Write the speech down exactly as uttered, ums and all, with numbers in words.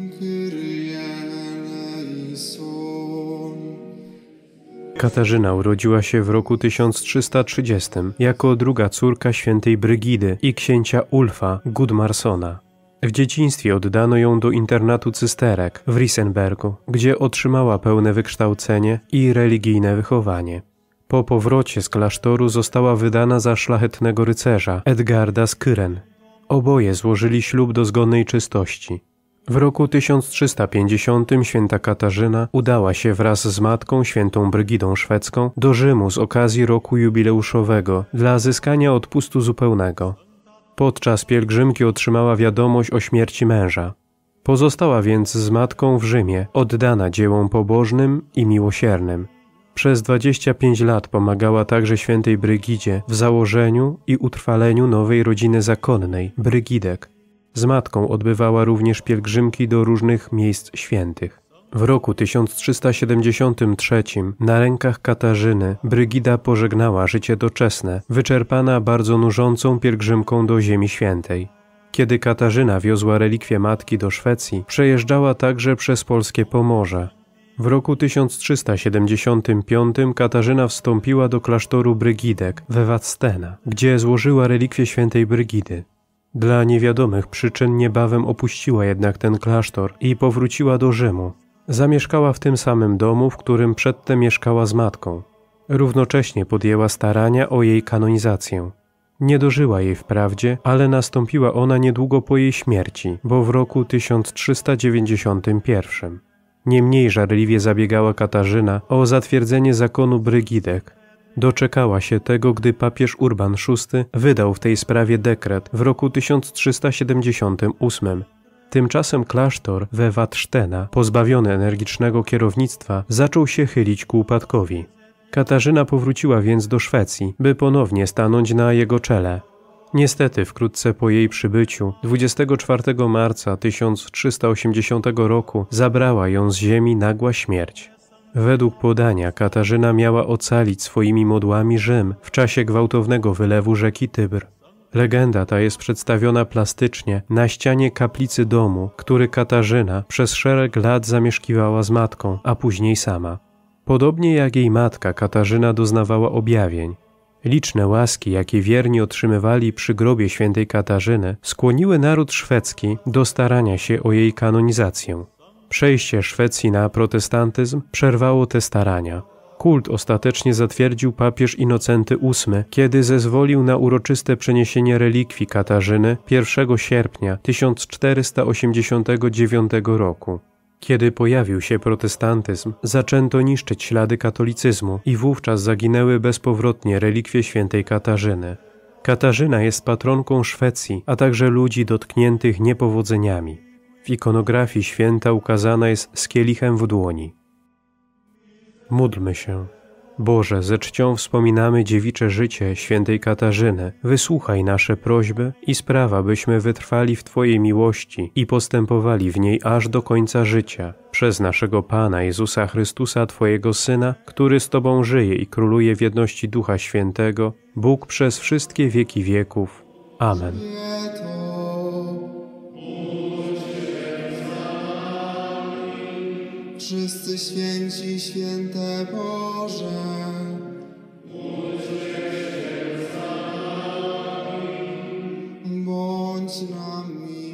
Katarzyna urodziła się w roku tysiąc trzysta trzydziestym jako druga córka świętej Brygidy i księcia Ulfa Gudmarsona. W dzieciństwie oddano ją do internatu cysterek w Risenbergu, gdzie otrzymała pełne wykształcenie i religijne wychowanie. Po powrocie z klasztoru została wydana za szlachetnego rycerza Edgarda z Kyren. Oboje złożyli ślub do zgonnej czystości. W roku tysiąc trzysta pięćdziesiątym święta Katarzyna udała się wraz z matką świętą Brygidą Szwedzką do Rzymu z okazji roku jubileuszowego dla zyskania odpustu zupełnego. Podczas pielgrzymki otrzymała wiadomość o śmierci męża. Pozostała więc z matką w Rzymie, oddana dziełom pobożnym i miłosiernym. Przez dwadzieścia pięć lat pomagała także świętej Brygidzie w założeniu i utrwaleniu nowej rodziny zakonnej, Brygidek. Z matką odbywała również pielgrzymki do różnych miejsc świętych. W roku tysiąc trzysta siedemdziesiątym trzecim na rękach Katarzyny Brygida pożegnała życie doczesne, wyczerpana bardzo nużącą pielgrzymką do Ziemi Świętej. Kiedy Katarzyna wiozła relikwie matki do Szwecji, przejeżdżała także przez polskie Pomorze. W roku tysiąc trzysta siedemdziesiątym piątym Katarzyna wstąpiła do klasztoru Brygidek we Vadstena, gdzie złożyła relikwie świętej Brygidy. Dla niewiadomych przyczyn niebawem opuściła jednak ten klasztor i powróciła do Rzymu. Zamieszkała w tym samym domu, w którym przedtem mieszkała z matką. Równocześnie podjęła starania o jej kanonizację. Nie dożyła jej wprawdzie, ale nastąpiła ona niedługo po jej śmierci, bo w roku tysiąc trzysta dziewięćdziesiątym pierwszym. Niemniej żarliwie zabiegała Katarzyna o zatwierdzenie zakonu Brygidek. Doczekała się tego, gdy papież Urban szósty wydał w tej sprawie dekret w roku tysiąc trzysta siedemdziesiątym ósmym. Tymczasem klasztor we Vadstena, pozbawiony energicznego kierownictwa, zaczął się chylić ku upadkowi. Katarzyna powróciła więc do Szwecji, by ponownie stanąć na jego czele. Niestety wkrótce po jej przybyciu, dwudziestego czwartego marca tysiąc trzysta osiemdziesiątego roku, zabrała ją z ziemi nagła śmierć. Według podania Katarzyna miała ocalić swoimi modłami Rzym w czasie gwałtownego wylewu rzeki Tybr. Legenda ta jest przedstawiona plastycznie na ścianie kaplicy domu, który Katarzyna przez szereg lat zamieszkiwała z matką, a później sama. Podobnie jak jej matka, Katarzyna doznawała objawień. Liczne łaski, jakie wierni otrzymywali przy grobie świętej Katarzyny, skłoniły naród szwedzki do starania się o jej kanonizację. Przejście Szwecji na protestantyzm przerwało te starania. Kult ostatecznie zatwierdził papież Innocenty ósmy, kiedy zezwolił na uroczyste przeniesienie relikwii Katarzyny pierwszego sierpnia tysiąc czterysta osiemdziesiątego dziewiątego roku. Kiedy pojawił się protestantyzm, zaczęto niszczyć ślady katolicyzmu i wówczas zaginęły bezpowrotnie relikwie świętej Katarzyny. Katarzyna jest patronką Szwecji, a także ludzi dotkniętych niepowodzeniami. W ikonografii święta ukazana jest z kielichem w dłoni. Módlmy się. Boże, ze czcią wspominamy dziewicze życie świętej Katarzyny. Wysłuchaj nasze prośby i sprawa, byśmy wytrwali w Twojej miłości i postępowali w niej aż do końca życia. Przez naszego Pana Jezusa Chrystusa, Twojego Syna, który z Tobą żyje i króluje w jedności Ducha Świętego, Bóg przez wszystkie wieki wieków. Amen. Wszyscy święci, święte Boże, bądź nami.